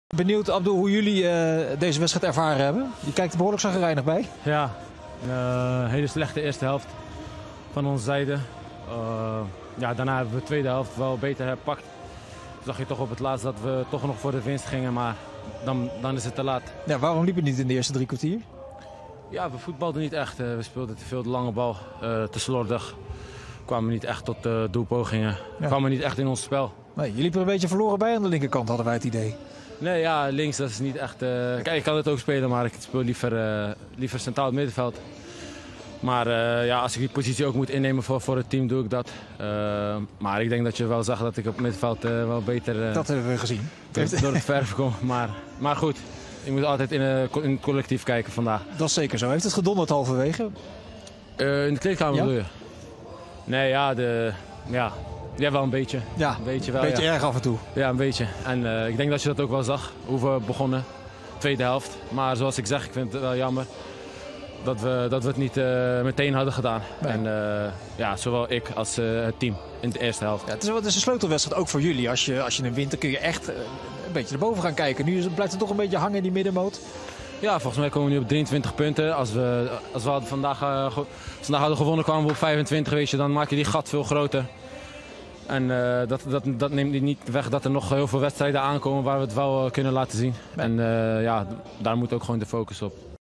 Benieuwd, Abdul, hoe jullie deze wedstrijd ervaren hebben. Je kijkt er behoorlijk zagrijnig bij. Ja, een hele slechte eerste helft van onze zijde. Daarna hebben we de tweede helft wel beter herpakt. Toen zag je toch op het laatst dat we toch nog voor de winst gingen, maar dan is het te laat. Ja, waarom liep het niet in de eerste 3 kwartier? Ja, we voetbalden niet echt. We speelden te veel de lange bal, te slordig. We kwamen niet echt tot doelpogingen. We kwamen niet echt in ons spel. Nee, je liep er een beetje verloren bij aan de linkerkant, hadden wij het idee. Nee, ja, links dat is niet echt... Kijk, ik kan het ook spelen, maar ik speel liever centraal het middenveld. Maar als ik die positie ook moet innemen voor het team, doe ik dat. Maar ik denk dat je wel zag dat ik op het middenveld wel beter... dat hebben we gezien. Door het verf kom. Maar goed, je moet altijd in het collectief kijken vandaag. Dat is zeker zo. Heeft het gedonderd halverwege? In de kleedkamer bedoel je? Nee, ja, wel een beetje. Ja, een beetje, wel, beetje erg af en toe. Ja, een beetje. En ik denk dat je dat ook wel zag, hoe we begonnen. Tweede helft. Maar zoals ik zeg, ik vind het wel jammer dat we het niet meteen hadden gedaan. Nee. En zowel ik als het team in de eerste helft. Ja, het is een sleutelwedstrijd ook voor jullie. Als je hem wint, dan kun je echt een beetje naar boven gaan kijken. Nu blijft het toch een beetje hangen in die middenmoot. Ja, volgens mij komen we nu op 23 punten. Als we vandaag hadden gewonnen, kwamen we op 25. Weet je, dan maak je die gat veel groter. En dat neemt niet weg dat er nog heel veel wedstrijden aankomen waar we het wel kunnen laten zien. Nee. En daar moet ook gewoon de focus op.